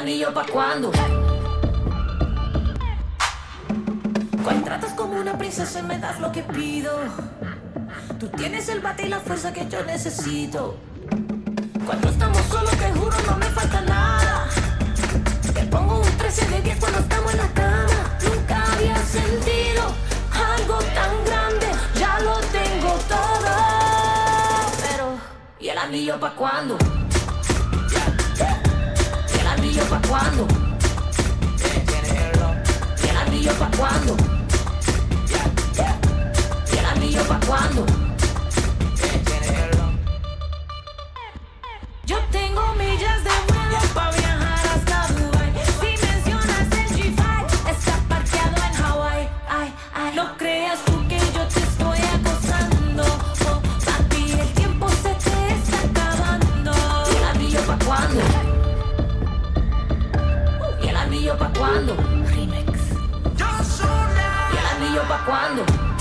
anillo pa' cuándo? Cuando tratas como una princesa y me das lo que pido. Tú tienes el bate y la fuerza que yo necesito. Cuando estamos solos te juro no me falta nada. Te pongo un 13 de 10 cuando estamos en la cama. Nunca había sentido algo tan grande. Ya lo tengo todo. Pero, ¿y el anillo pa' cuándo? ¿Y el anillo pa' cuándo? ¿Y el anillo pa' cuándo? ¿Y el anillo pa' cuándo? Yo tengo millas de vuelo pa' viajar hasta Dubai. Si mencionas el G5, está parqueado en Hawái. Ay, ay, no creas tú que yo te estoy acosando. Oh, papi, el tiempo se te está acabando. ¿Y el anillo pa' cuándo? ¿Y el anillo pa' cuándo? Remix. ¿Y el anillo pa' cuándo?